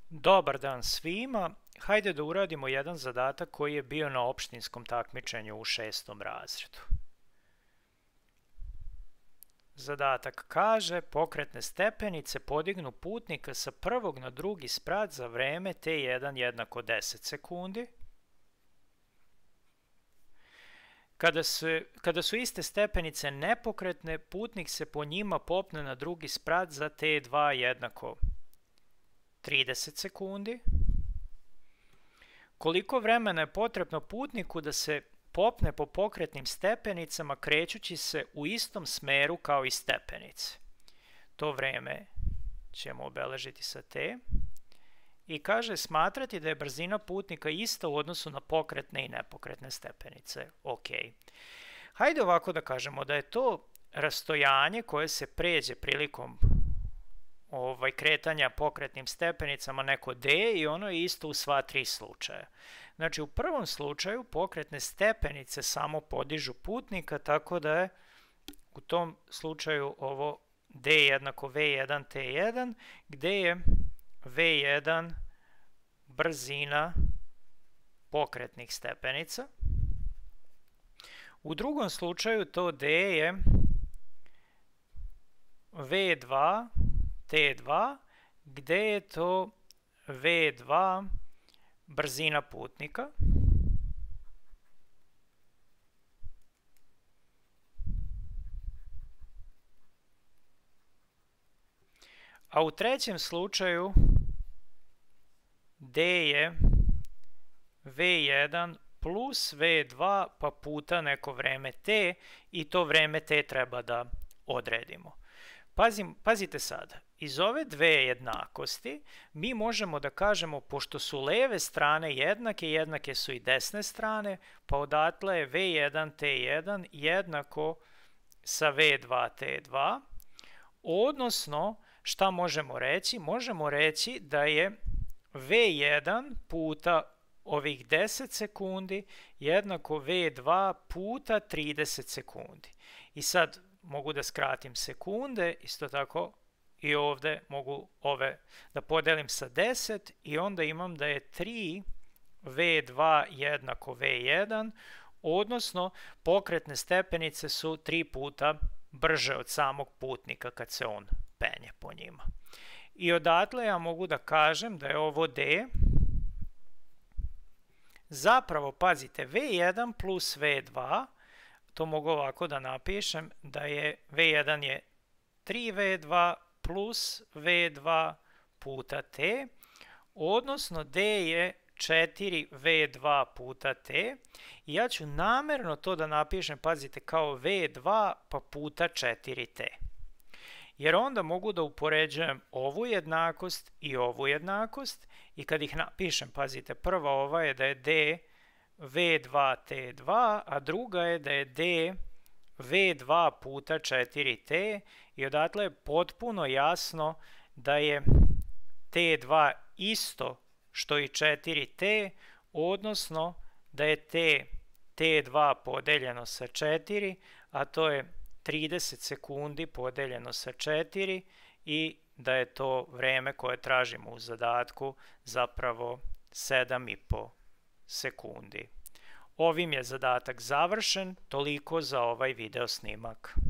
Dobar dan svima. Hajde da uradimo jedan zadatak koji je bio na opštinskom takmičenju u 6. razredu. Zadatak kaže: pokretne stepenice podignu putnika sa prvog na drugi sprat za vreme t1 jednako 10 sekundi. Kada su iste stepenice nepokretne, putnik se po njima popne na drugi sprat za t2 jednako 30 sekundi. Koliko vremena je potrebno putniku da se popne po pokretnim stepenicama krećući se u istom smeru kao i stepenice? To vreme ćemo obeležiti sa t. I kaže smatrati da je brzina putnika ista u odnosu na pokretne i nepokretne stepenice. Ok. Hajde ovako da kažemo da je to rastojanje koje se pređe prilikom kretanja pokretnim stepenicama neko d i ono je isto u sva tri slučaja. Znači u prvom slučaju pokretne stepenice samo podižu putnika, tako da je u tom slučaju ovo d jednako v1 t1, gde je v1 brzina pokretnih stepenica. U drugom slučaju to d je v2 t2, gde je to v2 brzina putnika. A u trećem slučaju d je v1 plus v2 pa puta neko vreme t i to vreme t treba da odredimo. Pazite sada, iz ove dve jednakosti mi možemo da kažemo, pošto su leve strane jednake, jednake su i desne strane, pa odatle je v1 t1 jednako sa v2 t2, odnosno šta možemo reći? Možemo reći da je v1 puta ovih 10 sekundi jednako v2 puta 30 sekundi. I sad mogu da skratim sekunde, isto tako i ovde mogu ove da podelim sa 10 i onda imam da je 3 v2 jednako v1, odnosno pokretne stepenice su 3 puta brže od samog putnika kad se on penje po njima. I odatle ja mogu da kažem da je ovo d zapravo, pazite, v1 plus v2, to mogu ovako da napišem, da je v1 je 3v2 plus v2 puta t, odnosno d je 4v2 puta t. I ja ću namerno to da napišem, pazite, kao v2 pa puta 4t. Jer onda mogu da upoređujem ovu jednakost i ovu jednakost i kad ih napišem, pazite, prva ova je da je d v2 t2, a druga je da je d v2 puta 4t i odatle je potpuno jasno da je t2 isto što i 4t, odnosno da je t2 podeljeno sa 4, a to je 30 sekundi podeljeno sa 4 i da je to vreme koje tražimo u zadatku zapravo 7,5 sekundi. Ovim je zadatak završen, toliko za ovaj video snimak.